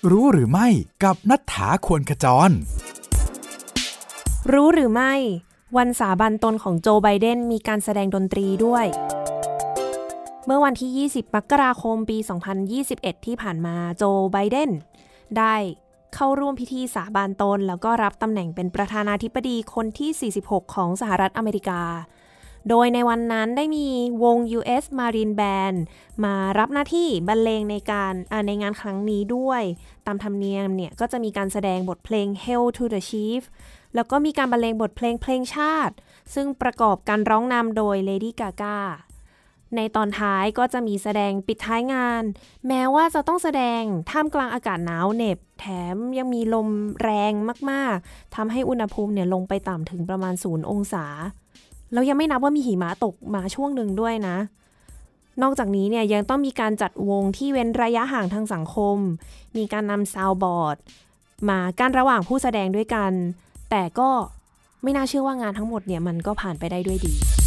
รู้หรือไม่กับณัฐฐา ควรขจรรู้หรือไม่วันสาบานตนของโจไบเดนมีการแสดงดนตรีด้วยเมื่อวันที่20มกราคมปี2021ที่ผ่านมาโจไบเดนได้เข้าร่วมพิธีสาบานตนแล้วก็รับตำแหน่งเป็นประธานาธิบดีคนที่46ของสหรัฐอเมริกาโดยในวันนั้นได้มีวง US Marine Band มารับหน้าที่บรรเลงในงานครั้งนี้ด้วยตามธรรมเนียมเนี่ยก็จะมีการแสดงบทเพลง Hail to the Chief แล้วก็มีการบรรเลงบทเพลงชาติซึ่งประกอบการร้องนำโดย Lady Gaga ในตอนท้ายก็จะมีแสดงปิดท้ายงานแม้ว่าจะต้องแสดงท่ามกลางอากาศหนาวเหน็บแถมยังมีลมแรงมากๆทำให้อุณหภูมิเนี่ยลงไปต่ำถึงประมาณ0 องศาแล้วยังไม่นับว่ามีหิมะตกมาช่วงหนึ่งด้วยนะนอกจากนี้เนี่ยยังต้องมีการจัดวงที่เว้นระยะห่างทางสังคมมีการนำซาวด์บอร์ดมากั้นระหว่างผู้แสดงด้วยกันแต่ก็ไม่น่าเชื่อว่างานทั้งหมดเนี่ยมันก็ผ่านไปได้ด้วยดี